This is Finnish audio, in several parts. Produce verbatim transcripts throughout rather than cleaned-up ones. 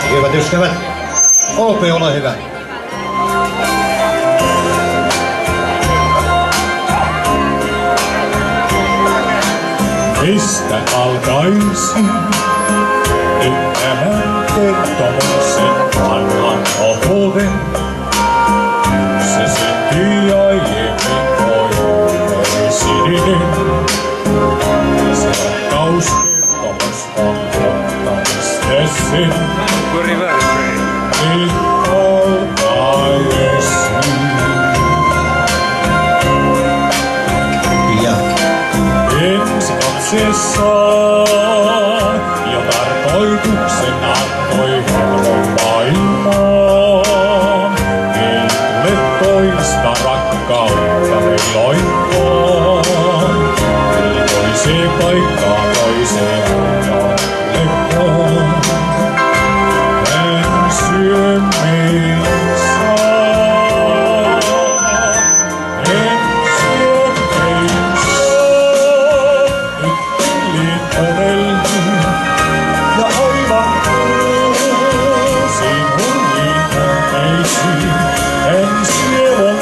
Hyvät ystävät, O P, ole hyvä. Mistä alkaisin nyt tämän kertomuksen vanhan ohuuden? Se syntyi aiemmin kuin sininen. Se rakkauskertomus on ottamistessin. Nyt alkaisin. Ja ensi katsessaan jo tarkoituksen antoi helpon maailmaan. Ei tule toista rakkautta milloinkaan. Eli toiseen paikkaan toiseen onnellekaan. En syö meissä. En syö meissä. Yttelin onelmiin ja aivan uusiin hulliin tunteisiin. En sielun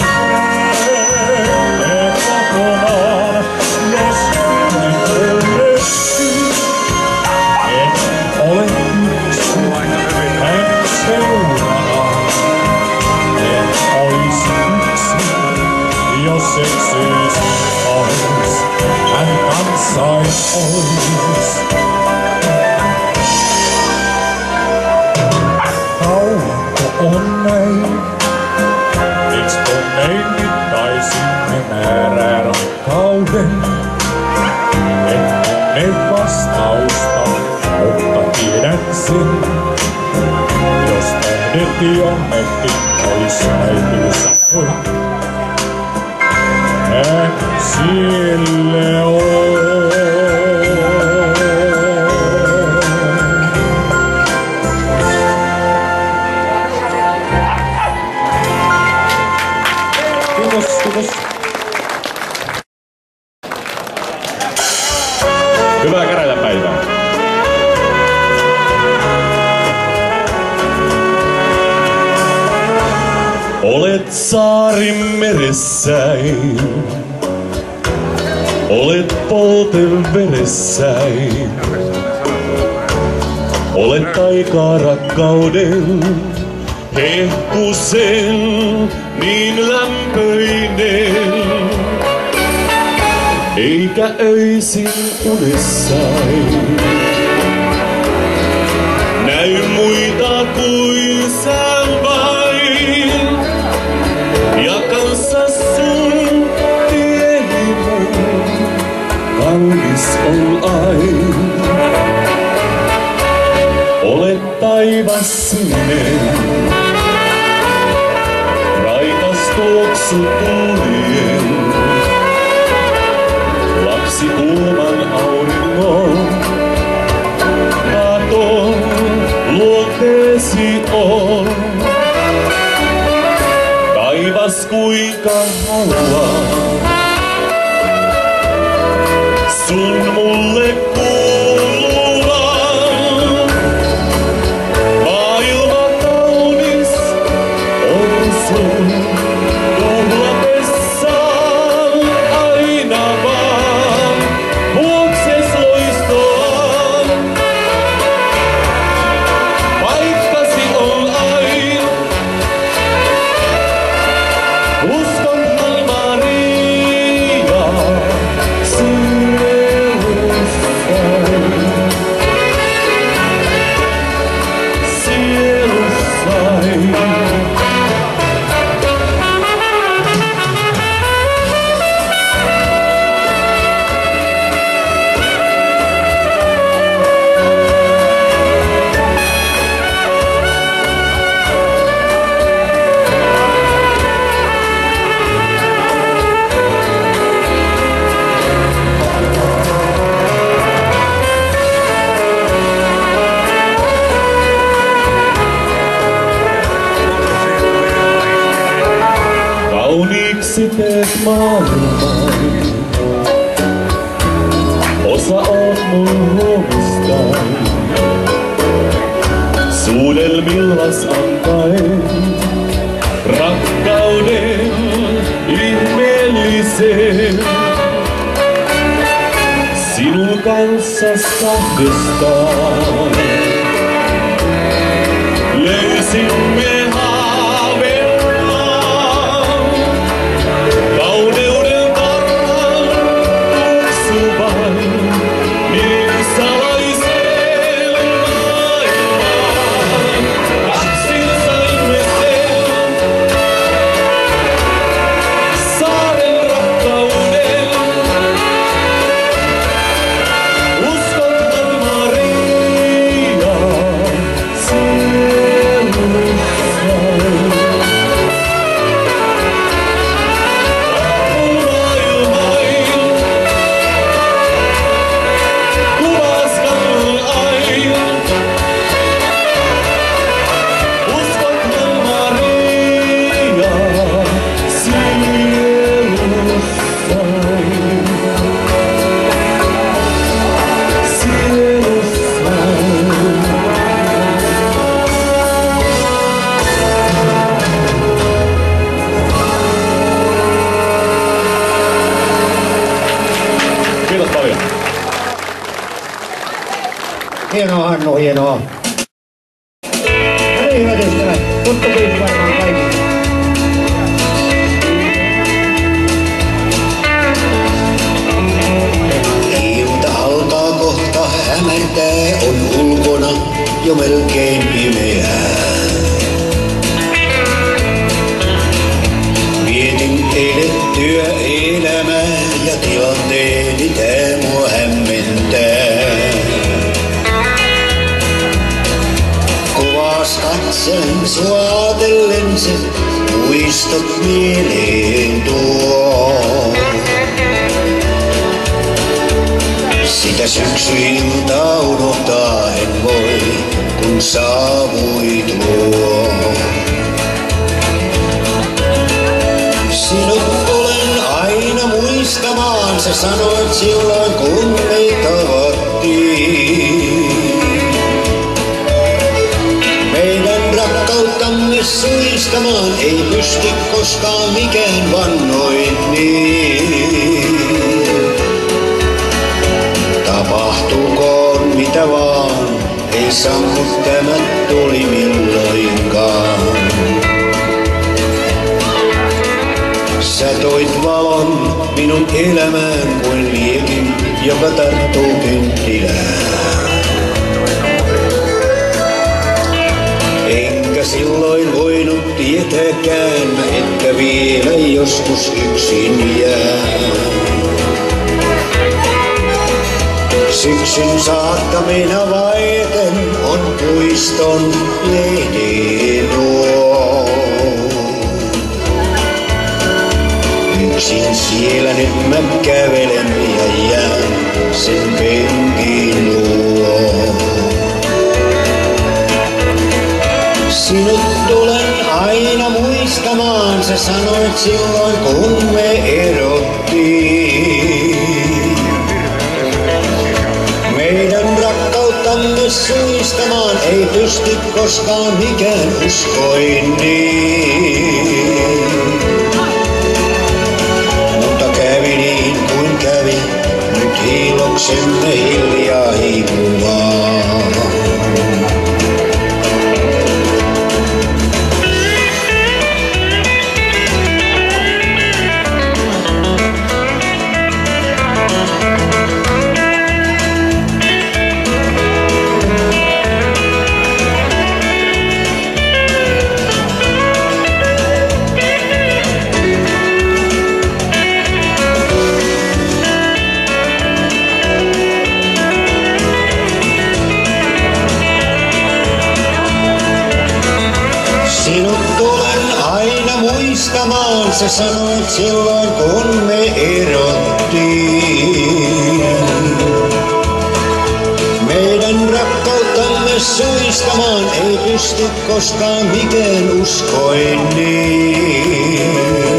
mene kokonaan, jos nyt onnettiin. En ole yksin, hän seuraa. En olisi yksin, jos eksyisin pois. Hän kanssais ois. Kauanko on näin? Miks tunnein mittaisimme määrää rakkauden? En tunne vastausta, mutta tiedän sen. Jos tähdet jonnekin pois täytyy sanoa, hän siellä on. Kiitos, kiitos. Hyvää käräjäpäivää. Olet saarin meressäin, olet polten veressäin, olet taikaa rakkauden hehkusen niin lämpöinen, eikä öisin unessain näy muita kuin sä vain, ja kanssa sun tieni mun kaunis on aina. Olet taivas sininen, raikas tuoksu tuulien, lapsi kuuman auringon. Katon luonteesi on, taivas kuinka haluaa sun mulle kuuluvan. Maailma kaunis on sun tuhlatessaan aina vaan juokses loistoon. Paikkasi on aina, uskonhan Maria sielussain. Sielussain. Kauniiksi teet maailman, osa oot mun huomistain. Suudelmillas antaen rakkauden ihmeellisen. Sinun kanssa kahdestaan löysimme haaveillaan kauneuden varaan tuoksuvan niin salaiseen maailmaan. Kaksin saimme sen saaren rakkauden. Uskothan Mariaa sielussaan. Maailmain kuvas kannun aina. Uskothan Mariaa sielussaan. Kiitos paljon. Hienoa Hannu, hienoa. No niin, hyvät ystävät, tuttu biisi varmaan kaikki. Ilta alkaa kohta hämärtää, on ulkona jo melkein pimeää. Mietin eilen työelämää ja tilanteeni tää mua hämmentää. Kovas katselen suatellen se muistot mieleen tuo. Sitä syksyiltaa unohtaa en voi, kun saavui tuo. Sinut olen aina muistamaan, sä sanoit silloin kun me tavattiin. Meidän rakkauttamme suistamaan ei pysty koskaan mikään, vannoin niin. Tapahtukoon mitä vaan, ei sammu tämä tuli milloinkaan. Sä toit valon minun elämään kuin liekin, joka tarttuu kynttilään. Enkä silloin voinut tietääkään, mä että vielä joskus yksin jää. Syksyn saattamina vaeten on puiston lehden luo. Yksin siellä nyt mä kävelen ja jään sen penkin luo. Sinut tulen aina muistamaan, sä sanoit silloin kun me erottiin. Meidän rakkauttamme suistamaan ei pysty koskaan mikään, uskoin niin. Mutta kävi niin kuin kävi, nyt hiiloksemme hiljaa hiipuvaa. Sinut tulen aina muistamaan, sä sanoit silloin kun me erottiin. Meidän rakkauttamme suistamaan ei pysty koskaan mikään, uskoin niin.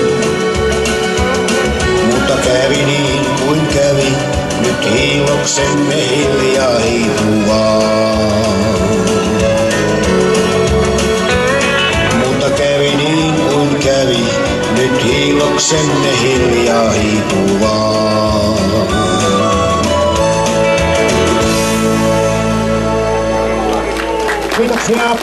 Mutta kävi niin kuin kävi, nyt hiiloksemme hiljaa hiipuvaa. Lapsenne hiljaa hiipuvaa. Kiitoksia.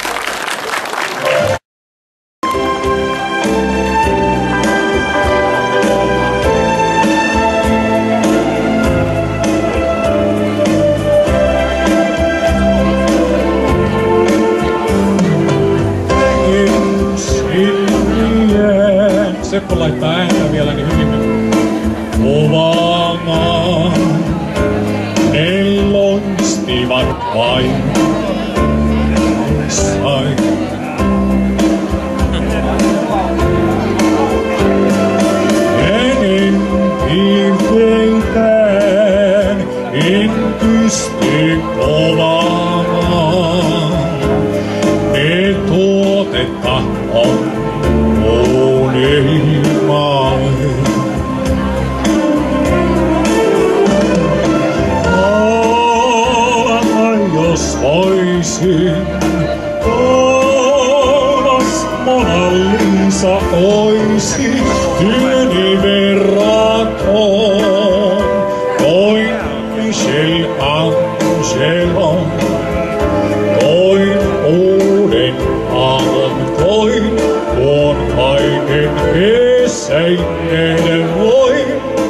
Seppo laittaa ääntä vielä niin hyvin. Kovana ne loistivat vain sain. Ennen hirveitään en pysty kovaamaan. Ne tuotetta on jos voisin, taas Mona Lisa oisi työni verraton. Toin Michel Angelo, toin uuden aamon, toin tuon kaiken esseinen voin.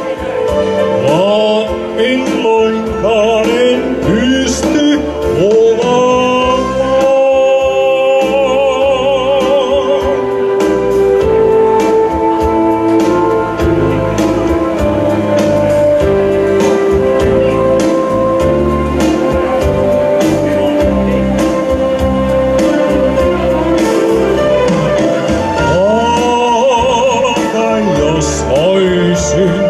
Vaan milloinkaan en pysty kovaamaan. Aika jos oisin,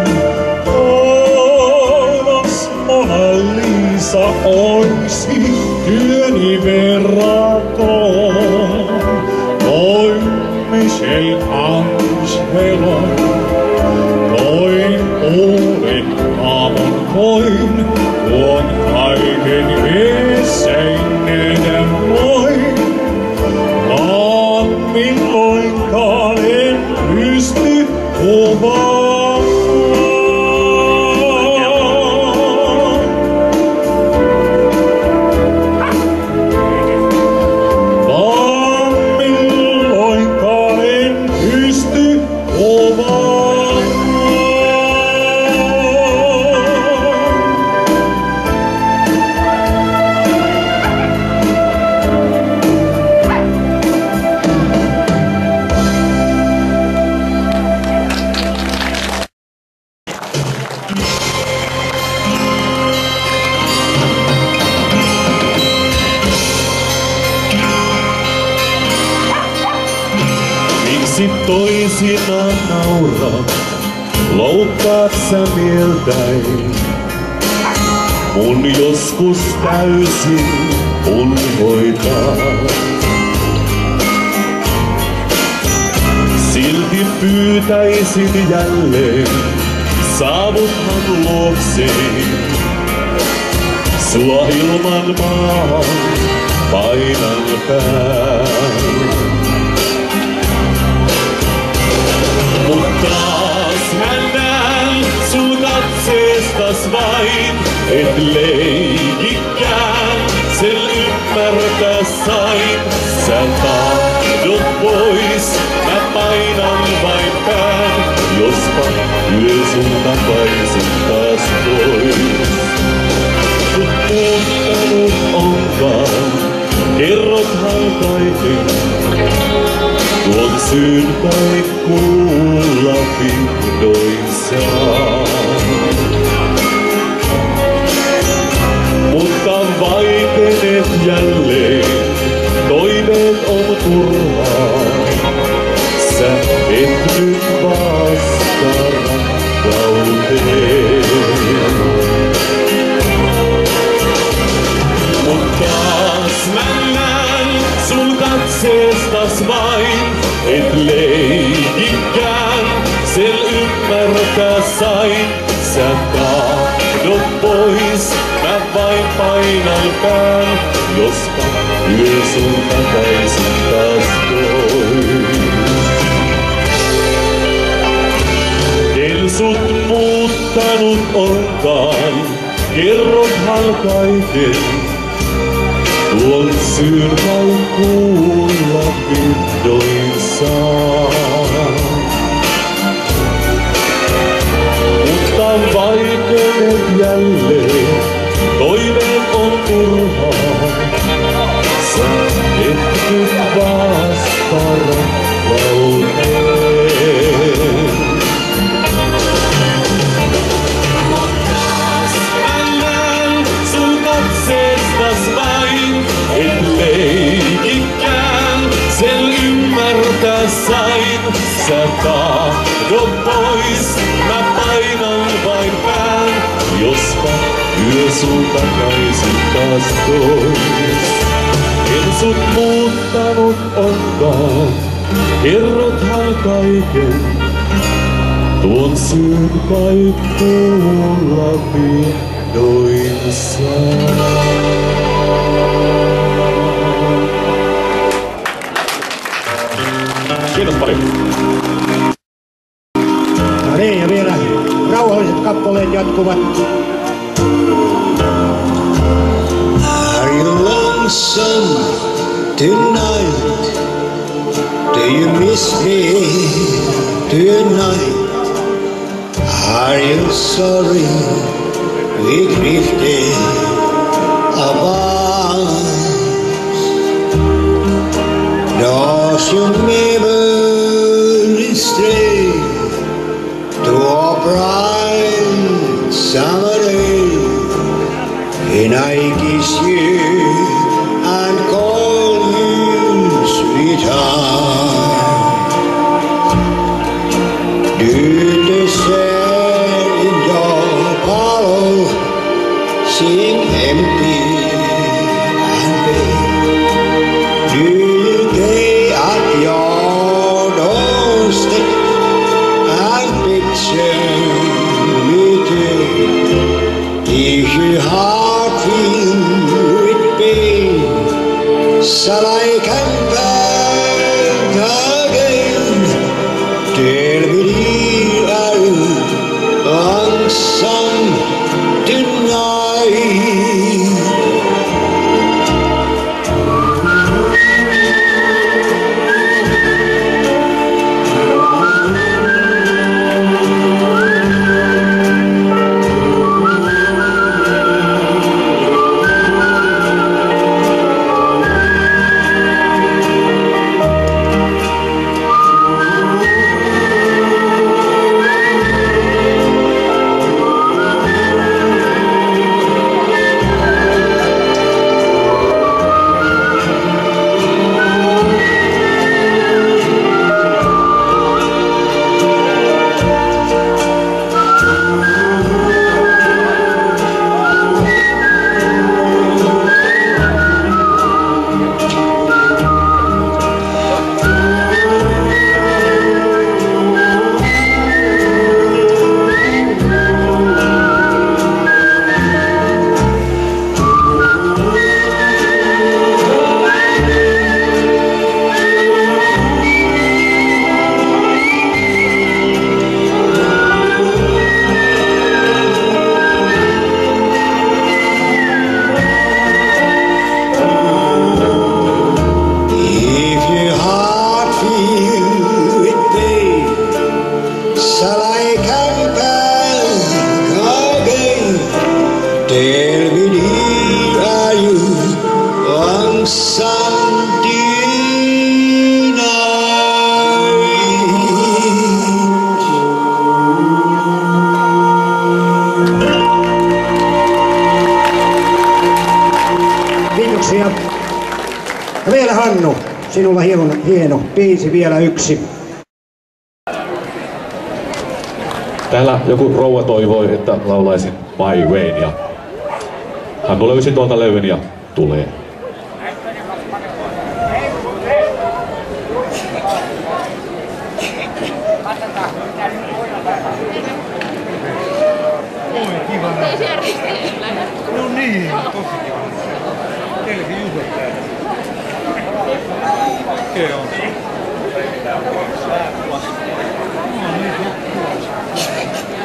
oisi työni verraton. Toin Michel Angelo, toin uuden aamon, toin tuon kaiken esseinen voin. Vaan milloinkaan en pysty kovaamaan. Miksi toisinaan nauraa, loukkaat sä mieltäin? Mun joskus täysin unhoitaa. Silti pyytäisin jälleen, saavuthan luokseni. Sua ilman maan painan päin. Mut taas mä näen sun katseestas vain, et leikikään sen ymmärtää sain. Sä tahdot pois, mä painan vain pään, jospa yö sun takaisin taas pois. Mut muuttanut onkaan, kerrothan kaiken. Tuon syyn kai kuulla vihdoin saa. Mutta vaikenet jälleen, toiveet on turhaa. Sä et nyt vastaa rakkauteen. Mut taas mä näen sun katseestas vain, et leikikään sen ymmärtää sain. Sä tahdot pois, mä vain painan pään, jospa yö sun takaisin taas pois. sut muuttanut onkaan, kerrothan kaiken. Tuon syyn vain kuulla vihdoin saa. Mutta vaikeudet jälleen, toiveen on turhaa. Sä et nyt vasta rakkauteen. Annan sun katseestas vain, et leikikään, sen ymmärtää sain. Sä tahdot pois, mä painan vain pään, jospa yö sun takaisin taas tois. En sut muuttanut onkaan, kerrothan kaiken. Tuon syyn kai kuulla vihdoin saa. Kiitos paljon. No niin, ja vielä rauhalliset kappaleet jatkuvat. Are you lonesome tonight? Do you miss me tonight? Are you sorry we drifted apart? Does your memory stray to a bright summer day? And I kiss you and call you sweetheart. Do the sand in your hollow seem empty and bare? Do you gaze at your doorstep and picture me too? If your heart filled with pain, shall I come back again? Tell me, dear, are you lonesome tonight? Kiitoksia. Ja vielä Hannu, sinulla hieno, hieno biisi, vielä yksi. Täällä joku rouva toivoi, että laulaisin My Wayn, ja Hannu löysi tuolta levyn ja tulee. No niin, tosi kiva. Teilläkin juhlat täällä. Okei on. No niin,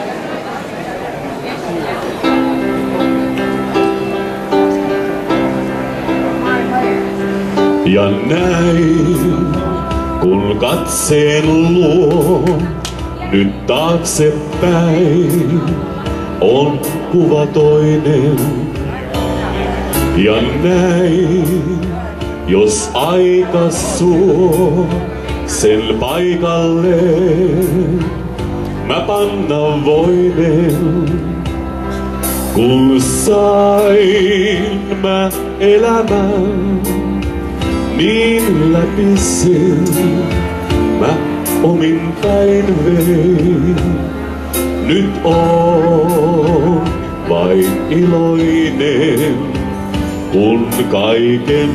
Ja näin, kun katseen luo, nyt taaksepäin on kuva toinen. Ja näin, jos aika suo sen paikalleen, mä panna voinen. Kun sain mä elämän niin läpisin, mä omin päin vein. Nyt on vain iloinen, kun kaiken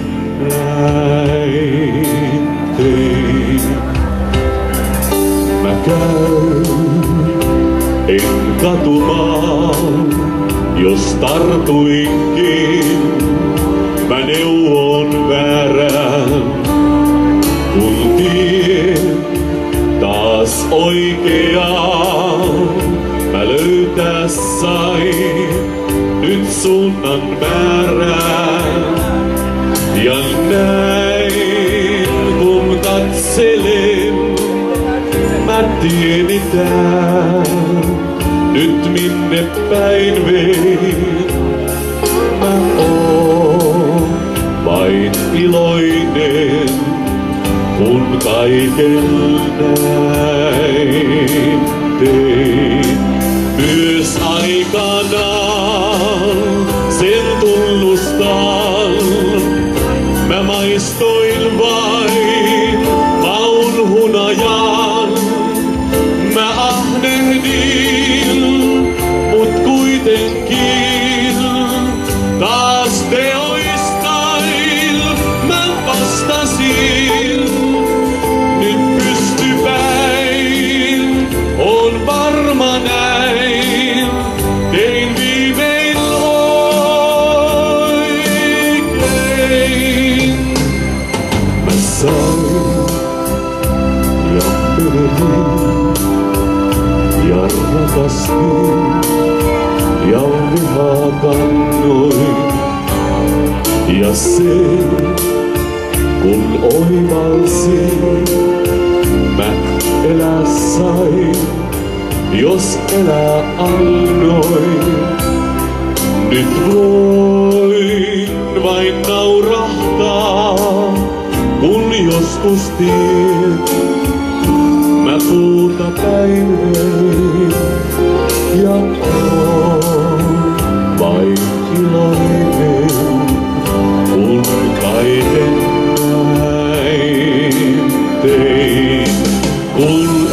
näin tein. Mä käyn, en katumaan, jos tartuinkin, mä neuvon väärään, kun tien taas oikeaan mä löytää sain nyt suunnan määrään. Ja näin kun katselen, mä tieditään nyt minne päin vein. Mä oon vain iloinen, kun kaiken näin tein. Myös aikanaan sen tunnustan, mä maistoin vain maun hunajan. Mä ahnehdin, mut kuitenkin taas teoistain mä vastasin. Nyt pystypäin on varma näin, tein viimein oikein. Mä sain ja menetin ja rakastin ja vihaa kannoin. Ja se, kun oivalsin, mä elää sain, jos elää annoin. Nyt voin vain naurahtaa, kun joskus tiedät, mä puuta päin vein. Ja oon vain iloinen, kun kaiken näin tein. Kun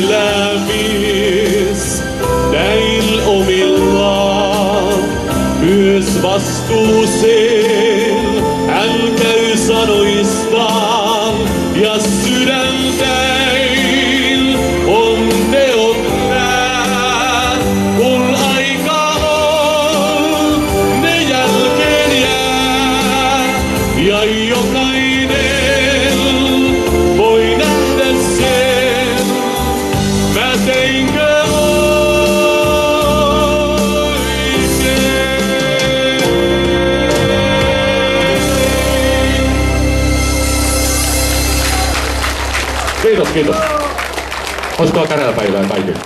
elämis näin omillaan, myös vastuuseen hän käy sanoistaan. Ja sydäntäin on teot nää, kun aika on, ne jälkeen jää. Ja jokainen voi nähdä sen, mä teinkö Kiitos, kiitos. Olisikohan käräjäpäivää kaikille?